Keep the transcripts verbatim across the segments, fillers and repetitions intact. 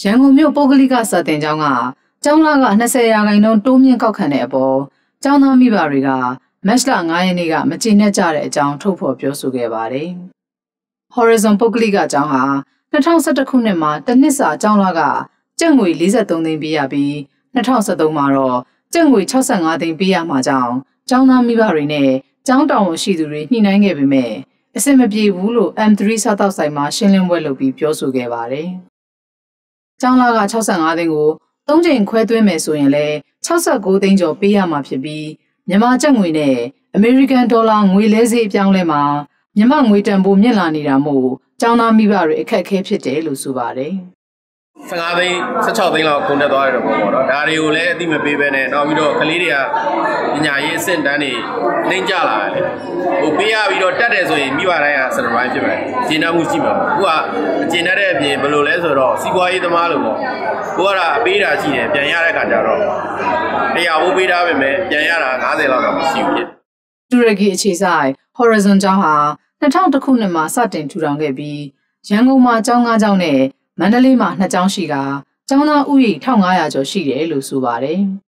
ရန်ကုန်မြို့ပုဂ္ဂလိကစာသင်ကျောင်းကကျောင်းသားက၂၀ရာခိုင်နှုန်းတိုးမြင့်ကောက်ခံတဲ့အပေါ်ကျောင်းသားမိဘတွေကမတ်လ၅ရက်နေ့ကမကျေနပ်ကြတဲ့အကြောင်းထုတ်ဖော်ပြောဆိုခဲ့ပါတယ်။ Horizon ပုဂ္ဂလိကကျောင်းဟာ၂၀၁၁ခုနှစ်မှာတစ်နှစ်စာကျောင်းသားကကျပ်ငွေ၄၃သိန်းပေးရပြီး၂၀၁၃မှာတော့ကျပ်ငွေ၆၅သိန်းပေးရမှာကြောင့်ကျောင်းသားမိဘတွေနဲ့ကျောင်းတာဝန်ရှိသူတွေညှိနှိုင်းခဲ့ပေမဲ့အဆင်မပြေဘူးလို့ M ၃ စားတောက်ဆိုင်မှာရှင်းလင်းပွဲလုပ်ပြီးပြောဆိုခဲ့ပါတယ်။ကျောင်းသားက၆၅သိန်းကိုသုံးချိန်ခွဲသွင်းမယ်ဆိုရင်လည်း၆၉သိန်းကျော်ပေးရမှာဖြစ်ပြီးမြန်မာကျပ်ငွေနဲ့အမေရိကန်ဒေါ်လာငွေလဲဈေးအပြောင်းလဲမှာမြန်မာငွေတန်ဖိုးမြင့်လာနေတာမို့ကျောင်းသားမိဘတွေအခက်အခဲဖြစ်တယ်လို့ဆိုပါတယ်။၁၅သိန်း၁၆သိန်းလောက်ကုန်တက်သွားတဲ့ပုံပေါ့နော်ဒါတွေကိုလည်းအတိမပေးဘဲနဲ့နောက်ပြီးတော့ကလေးတွေကပညာရေးအဆင့်တန်းတွေနှိမ့်ကျလာတယ်ဟိုပေးရပြီးတော့တက်တယ်ဆိုရင်မိဘတိုင်းက surprise ဖြစ်မယ်ကျေနပ်မှုရှိမှာပေါ့အခုကအကျေနပ်တဲ့အပြင်ဘယ်လိုလဲဆိုတော့စီးပွားရေးသမားလို့ပေါ့ကိုကတော့ပေးတာရှိတယ်ပြန်ရတဲ့ခါကျတော့တရားဖို့ပေးထားပေမဲ့ပြန်ရတာ၅၀လောက်တော့မရှိဘူးတူရကီအခြေစိုက် Horizon ကျောင်းဟာ၂၀၀၁ခုနှစ်မှာစတင်ထူထောင်ခဲ့ပြီးရန်ကုန်မှာကျောင်း၅ကျောင်းနဲ့မန္တလေးမှာနှစ်ကျောင်းရှိကကျောင်းသားဥယျာဉ်၁၅၀၀ကျော်ရှိတယ်လို့ဆိုပါတယ်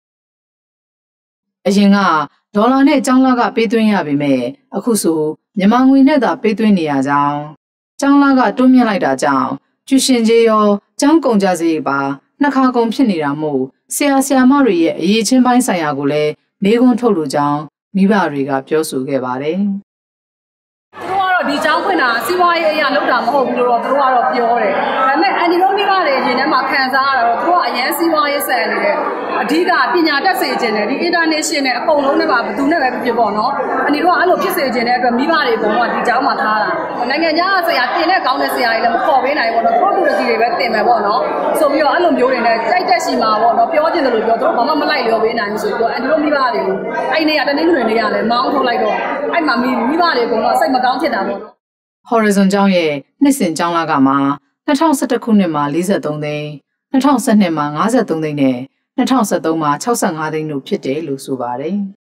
။အရင်ကဒေါ်လာနဲ့ကျောင်းသားကပေးသွင်းရပေမဲ့အခုဆိုမြန်မာငွေနဲ့သာပေးသွင်းနေရကြောင်းကျောင်းသားကတွန်းမြင့်လိုက်တာကြောင့်ကျူရှင်ကြီးရောကျောင်းကုန်ကြစရိတ်ပါနှစ်ခါကုန်ဖြစ်နေတာမို့ဆရာဆရာမတွေရဲ့အရေးချင်းပိုင်းဆိုင်ရာကိုလည်းမေးခွန်းထုတ်လိုကြောင်းမိဘတွေကပြောဆိုခဲ့ပါတယ်။ဒီကျောင်းဖွင့်တာစီးပွားရေးအရာလောက်တာမဟုတ်ဘူးလို့တော့သူတို့ကတော့ပြောတယ်။ဒါပေမဲ့အန်ဒီတို့မိဘတွေအရင်ထဲမှာခံစားရတာတော့သူတို့ကအရင်စီးပွားရေးဆန်နေတယ်။အဓိကပညာတတ်စေခြင်းနဲ့ဒီ international အကုန်လုံးနဲ့ပါဘယ်သူနဲ့ပဲဖြစ်ပေါ့နော်။အန်ဒီတို့ကအဲ့လိုဖြစ်စေခြင်းတဲ့အတွက်မိဘတွေအကုန်လုံးကဒီကျောင်းမှာထားတာ။နိုင်ငံခြားကဆရာတင်တဲ့ကောင်းတဲ့ဆရာတွေလည်းမခေါ်ပေးနိုင်ဘူးပေါ့နော်။သူတို့တူတကြီးတွေပဲတင်မယ်ပေါ့နော်။ဆိုပြီးတော့အဲ့လိုမျိုးတွေနဲ့ကြိုက်တက်ရှိမှာပေါ့နော်။ပြောချင်တယ်လို့ပြောသူတို့ဘာမှမလိုက်လျော်ပေးနိုင်ဘူးဆိုပြီးတော့အန်ဒီတို့မိဘတွေကိုအဲ့နေရတနေ့တွေနေရလဲမောင်းထုတ်လိုက်တော့အဲ့မှာမိမိဘတွေအကုန်လုံးစိတ်မကောင်းဖြစ်တာပေါ့နော် Horizon ကျောင်းရဲ့နှစ်စဉ်ကျောင်းလာကမှာ၂၀၁၁ခုနှစ်မှာ၄၃သိန်း၂၀၁၂မှာ၅၃သိန်းနဲ့၂၀၁၃မှာ၆၅သိန်းတို့ဖြစ်တယ်လို့ဆိုပါတယ်။